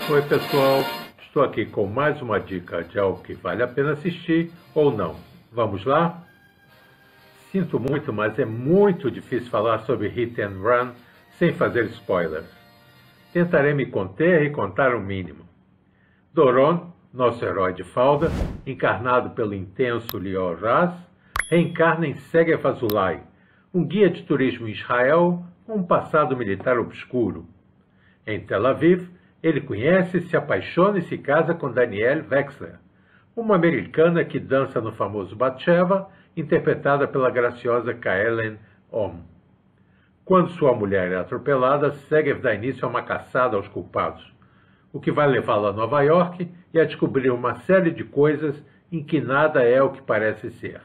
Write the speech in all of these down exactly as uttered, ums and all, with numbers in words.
Oi pessoal, estou aqui com mais uma dica de algo que vale a pena assistir ou não. Vamos lá? Sinto muito, mas é muito difícil falar sobre Hit and Run sem fazer spoilers. Tentarei me conter e contar o mínimo. Doron, nosso herói de falda, encarnado pelo intenso Lior Raz, reencarna em Segev Azulay, um guia de turismo em Israel com um passado militar obscuro. Em Tel Aviv, ele conhece, se apaixona e se casa com Danielle Wexler, uma americana que dança no famoso Batsheva, interpretada pela graciosa Kaelen Om. Quando sua mulher é atropelada, Segev dá início a uma caçada aos culpados, o que vai levá-la a Nova York e a descobrir uma série de coisas em que nada é o que parece ser.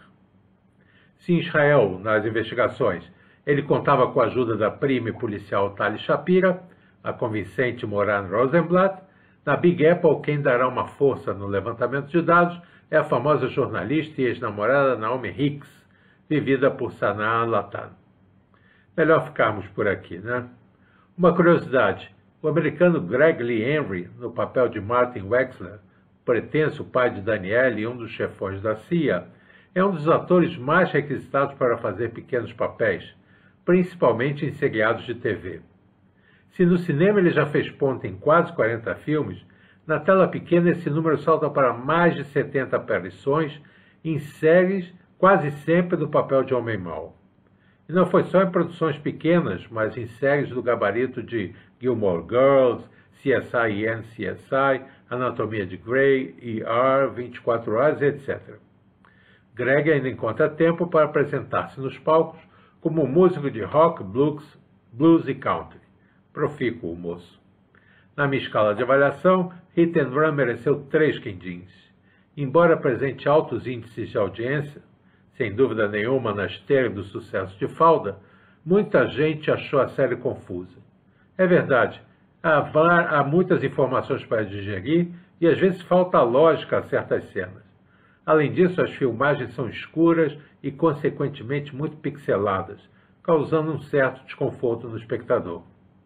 Se em Israel, nas investigações, ele contava com a ajuda da prima policial Tali Shapira, a convincente Moran Rosenblatt, na Big Apple quem dará uma força no levantamento de dados é a famosa jornalista e ex-namorada Naomi Hicks, vivida por Sanaa Lathan. Melhor ficarmos por aqui, né? Uma curiosidade, o americano Greg Lee Henry, no papel de Martin Wexler, pretenso pai de Danielle e um dos chefões da C I A, é um dos atores mais requisitados para fazer pequenos papéis, principalmente em seriados de T V. Se no cinema ele já fez ponta em quase quarenta filmes, na tela pequena esse número salta para mais de setenta aparições em séries, quase sempre no papel de homem mau. E não foi só em produções pequenas, mas em séries do gabarito de Gilmore Girls, C S I e N C S I, Anatomia de Grey, E R, vinte e quatro horas, etcétera. Greg ainda encontra tempo para apresentar-se nos palcos como músico de rock, blues, blues e country. Profícuo o moço. Na minha escala de avaliação, Hit and Run mereceu três quindins. Embora apresente altos índices de audiência, sem dúvida nenhuma na esteira do sucesso de Falda, muita gente achou a série confusa. É verdade, há, há muitas informações para digerir e às vezes falta lógica a certas cenas. Além disso, as filmagens são escuras e, consequentemente, muito pixeladas, causando um certo desconforto no espectador.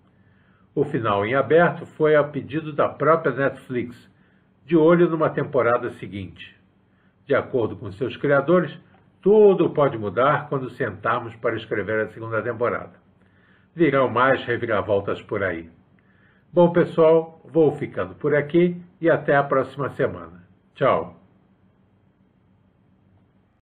O final em aberto foi a pedido da própria Netflix, de olho numa temporada seguinte. De acordo com seus criadores, tudo pode mudar quando sentarmos para escrever a segunda temporada. Virão mais reviravoltas por aí. Bom, pessoal, vou ficando por aqui e até a próxima semana. Tchau!